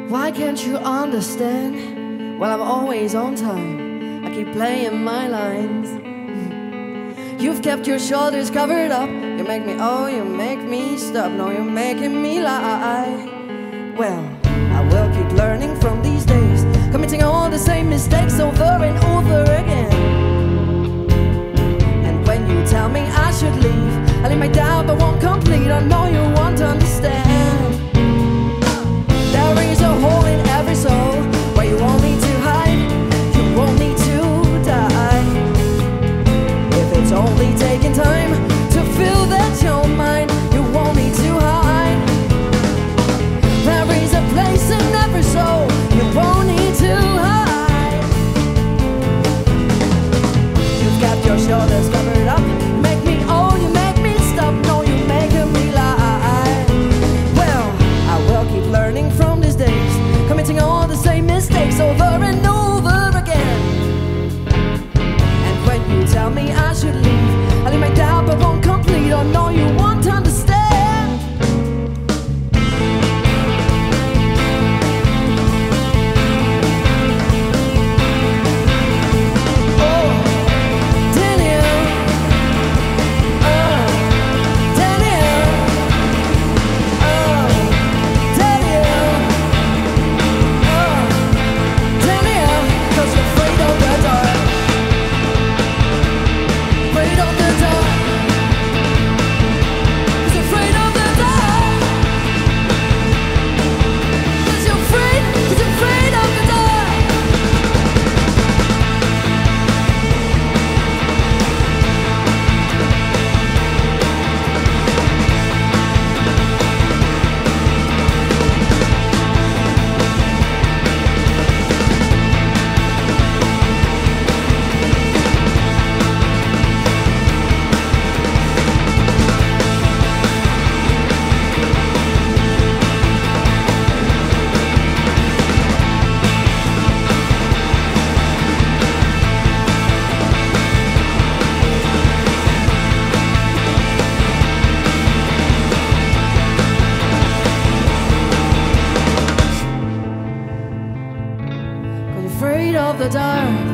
Why can't you understand? Well, I'm always on time. I keep playing my lines. You've kept your shoulders covered up. You make me, oh, you make me stop. No, you're making me lie. Well, I will keep learning from these days, committing all the same mistakes over and over again. And when you tell me I should leave, I leave my doubt but won't complete. I know you won't understand. There is a hole in every soul where you want me to hide, you want me to die. If it's only taking time to feel that you're mine, you want me to hide. There is a place in every soul you won't need to hide. You've got your shoulders covered up. You make me, oh, you make me stop. No, you're making me lie. Well, I will keep learning from these days, committing all the same mistakes over and over again. And when you tell me I should leave, I leave my doubt but won't complete. Oh no, you won't understand. Afraid of the dark.